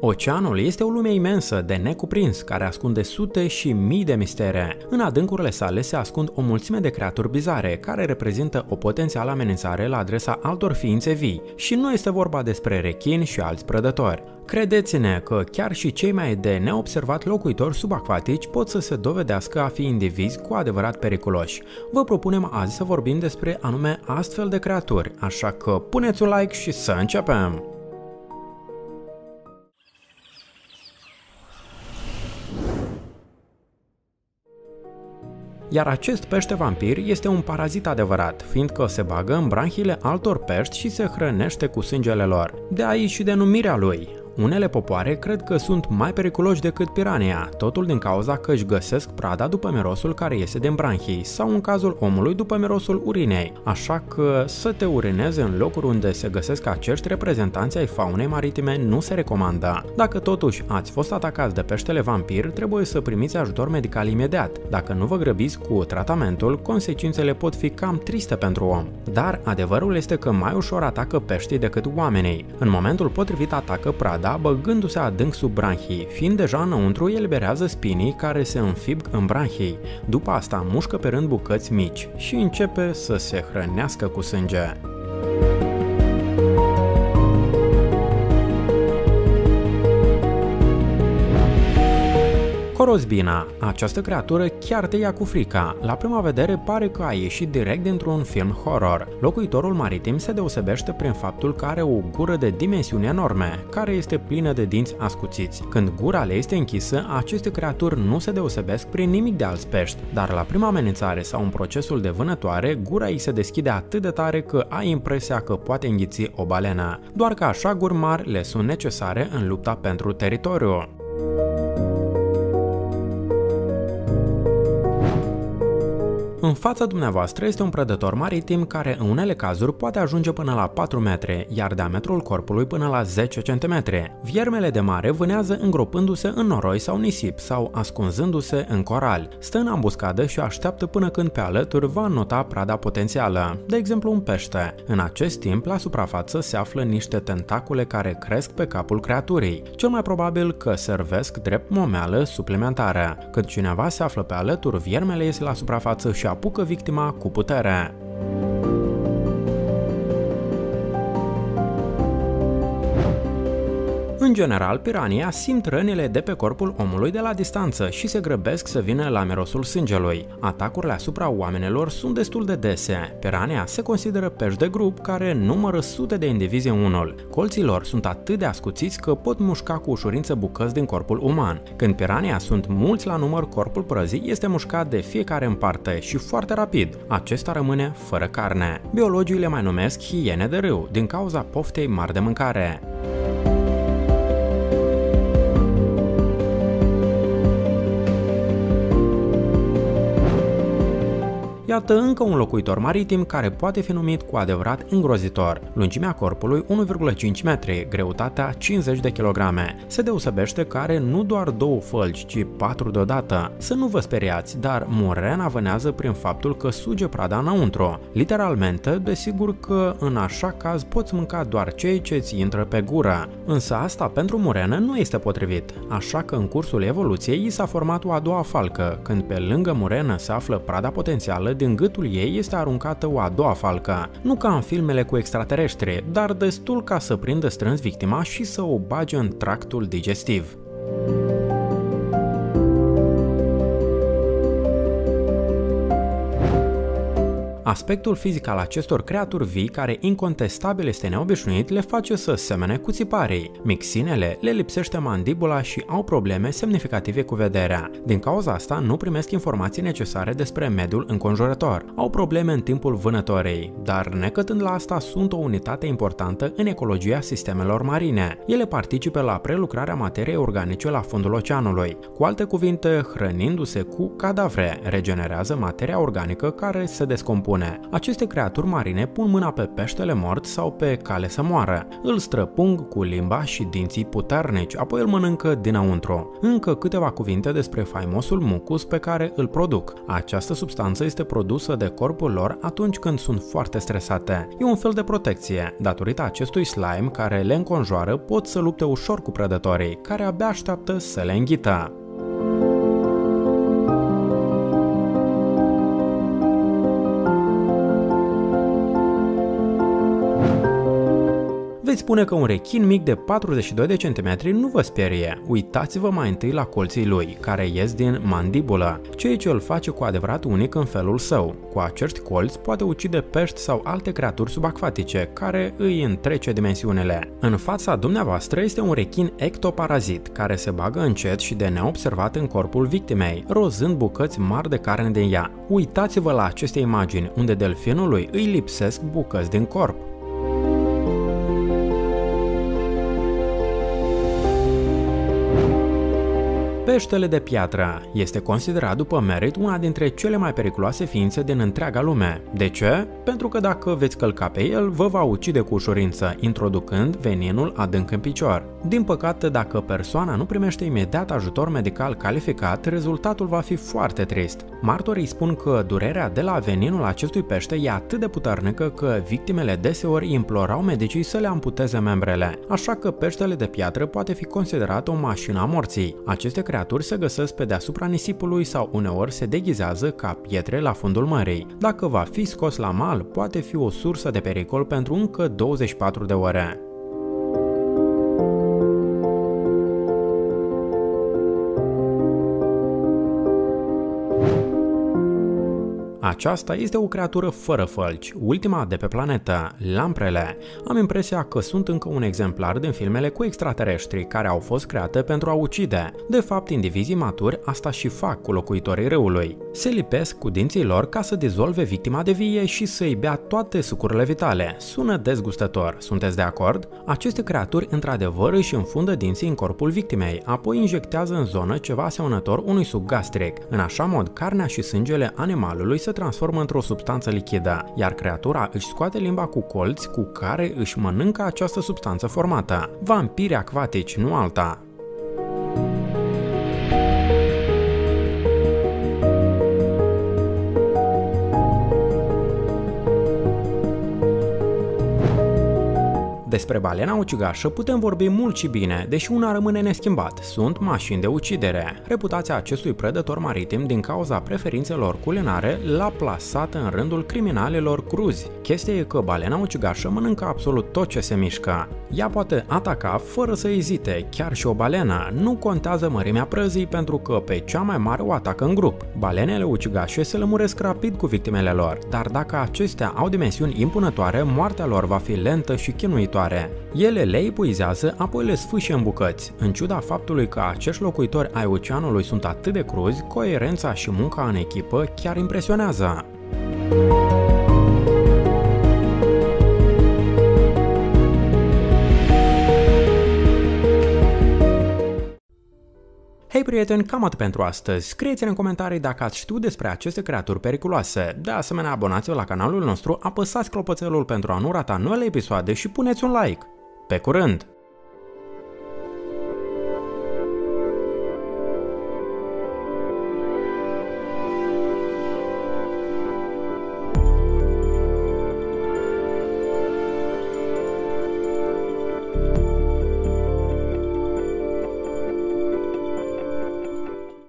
Oceanul este o lume imensă de necuprins, care ascunde sute și mii de mistere. În adâncurile sale se ascund o mulțime de creaturi bizare, care reprezintă o potențială amenințare la adresa altor ființe vii. Și nu este vorba despre rechini și alți prădători. Credeți-ne că chiar și cei mai de neobservat locuitori subacvatici pot să se dovedească a fi indivizi cu adevărat periculoși. Vă propunem azi să vorbim despre anume astfel de creaturi, așa că puneți un like și să începem! Iar acest pește vampir este un parazit adevărat, fiindcă se bagă în branhiile altor pești și se hrănește cu sângele lor. De aici și denumirea lui. Unele popoare cred că sunt mai periculoși decât pirania, totul din cauza că își găsesc prada după mirosul care iese din branhii sau în cazul omului după mirosul urinei, așa că să te urineze în locuri unde se găsesc acești reprezentanți ai faunei maritime nu se recomandă. Dacă totuși ați fost atacați de peștele vampir, trebuie să primiți ajutor medical imediat. Dacă nu vă grăbiți cu tratamentul, consecințele pot fi cam triste pentru om. Dar adevărul este că mai ușor atacă peștii decât oamenii. În momentul potrivit atacă prada băgându-se adânc sub branhii, fiind deja înăuntru, eliberează spinii care se înfib în branhii. După asta mușcă pe rând bucăți mici și începe să se hrănească cu sânge. Corozbina. Această creatură chiar te ia cu frica. La prima vedere pare că a ieșit direct dintr-un film horror. Locuitorul maritim se deosebește prin faptul că are o gură de dimensiuni enorme, care este plină de dinți ascuțiți. Când gura le este închisă, aceste creaturi nu se deosebesc prin nimic de alți pești, dar la prima amenințare sau în procesul de vânătoare, gura îi se deschide atât de tare că ai impresia că poate înghiți o balenă. Doar că așa guri mari le sunt necesare în lupta pentru teritoriu. În fața dumneavoastră este un prădător maritim care în unele cazuri poate ajunge până la 4 metri, iar diametrul corpului până la 10 cm. Viermele de mare vânează îngropându-se în noroi sau nisip sau ascunzându-se în coral. Stă în ambuscadă și așteaptă până când pe alături va înnota prada potențială, de exemplu un pește. În acest timp, la suprafață se află niște tentacule care cresc pe capul creaturii, cel mai probabil că servesc drept momeală suplimentară. Când cineva se află pe alături, viermele iese la suprafață și apucă victima cu putere. În general, pirania simt rănile de pe corpul omului de la distanță și se grăbesc să vină la mirosul sângelui. Atacurile asupra oamenilor sunt destul de dese. Pirania se consideră pești de grup care numără sute de indivizi în unul. Colții lor sunt atât de ascuțiți că pot mușca cu ușurință bucăți din corpul uman. Când pirania sunt mulți la număr, corpul prăzii este mușcat de fiecare în parte și foarte rapid. Acesta rămâne fără carne. Biologii le mai numesc hiene de râu, din cauza poftei mari de mâncare. Iată încă un locuitor maritim care poate fi numit cu adevărat îngrozitor. Lungimea corpului 1,5 metri, greutatea 50 de kg. Se deosebește că are nu doar 2 fălci, ci 4 deodată. Să nu vă speriați, dar murena vânează prin faptul că suge prada înăuntru. Literalmente, desigur că în așa caz poți mânca doar cei ce ți intră pe gură. Însă asta pentru murenă nu este potrivit, așa că în cursul evoluției i s-a format o a doua falcă, când pe lângă murenă se află prada potențială, din gâtul ei este aruncată o a doua falcă. Nu ca în filmele cu extraterestri, dar destul ca să prindă strâns victima și să o bage în tractul digestiv. Aspectul fizic al acestor creaturi vii, care incontestabil este neobișnuit, le face să semene cu țiparii. Mixinele le lipsește mandibula și au probleme semnificative cu vederea. Din cauza asta nu primesc informații necesare despre mediul înconjurător. Au probleme în timpul vânătorii, dar necătând la asta sunt o unitate importantă în ecologia sistemelor marine. Ele participă la prelucrarea materiei organice la fundul oceanului. Cu alte cuvinte, hrănindu-se cu cadavre, regenerează materia organică care se descompune spune. Aceste creaturi marine pun mâna pe peștele mort sau pe cale să moară. Îl străpung cu limba și dinții puternici, apoi îl mănâncă dinăuntru. Încă câteva cuvinte despre faimosul mucus pe care îl produc. Această substanță este produsă de corpul lor atunci când sunt foarte stresate. E un fel de protecție. Datorită acestui slime care le înconjoară, pot să lupte ușor cu prădătorii, care abia așteaptă să le înghită. Veți spune că un rechin mic de 42 de centimetri nu vă sperie. Uitați-vă mai întâi la colții lui, care ies din mandibulă, ceea ce îl face cu adevărat unic în felul său. Cu acești colți poate ucide pești sau alte creaturi subacvatice, care îi întrece dimensiunile. În fața dumneavoastră este un rechin ectoparazit, care se bagă încet și de neobservat în corpul victimei, rozând bucăți mari de carne din ea. Uitați-vă la aceste imagini, unde delfinului îi lipsesc bucăți din corp. Peștele de piatră este considerat după merit una dintre cele mai periculoase ființe din întreaga lume. De ce? Pentru că dacă veți călca pe el, vă va ucide cu ușurință, introducând veninul adânc în picior. Din păcate, dacă persoana nu primește imediat ajutor medical calificat, rezultatul va fi foarte trist. Martorii spun că durerea de la veninul acestui pește e atât de puternică că victimele deseori implorau medicii să le amputeze membrele. Așa că peștele de piatră poate fi considerat o mașină a morții. Aceste creaturi se găsesc pe deasupra nisipului sau uneori se deghizează ca pietre la fundul mării. Dacă va fi scos la mal, poate fi o sursă de pericol pentru încă 24 de ore. Aceasta este o creatură fără fălci, ultima de pe planetă, lamprele. Am impresia că sunt încă un exemplar din filmele cu extraterestri care au fost create pentru a ucide. De fapt, indivizii maturi asta și fac cu locuitorii râului. Se lipesc cu dinții lor ca să dizolve victima de vie și să-i bea toate sucurile vitale. Sună dezgustător, sunteți de acord? Aceste creaturi într-adevăr își înfundă dinții în corpul victimei, apoi injectează în zonă ceva asemănător unui suc gastric. În așa mod, carnea și sângele animalului se transformă într-o substanță lichidă, iar creatura își scoate limba cu colți cu care își mănâncă această substanță formată. Vampiri acvatici, nu alta. Despre balena ucigașă putem vorbi mult și bine, deși una rămâne neschimbat. Sunt mașini de ucidere. Reputația acestui prădător maritim din cauza preferințelor culinare l-a plasat în rândul criminalilor cruzi. Chestia e că balena ucigașă mănâncă absolut tot ce se mișcă. Ea poate ataca fără să ezite, chiar și o balenă. Nu contează mărimea prăzii pentru că pe cea mai mare o atacă în grup. Balenele ucigașe se lămuresc rapid cu victimele lor, dar dacă acestea au dimensiuni impunătoare, moartea lor va fi lentă și chinuitoare. Ele le epuizează, apoi le sfâșie în bucăți. În ciuda faptului că acești locuitori ai oceanului sunt atât de cruzi, coerența și munca în echipă chiar impresionează. Hei prieteni, cam atât pentru astăzi. Scrieți-ne în comentarii dacă ați știut despre aceste creaturi periculoase. De asemenea, abonați-vă la canalul nostru, apăsați clopoțelul pentru a nu rata noile episoade și puneți un like. Pe curând!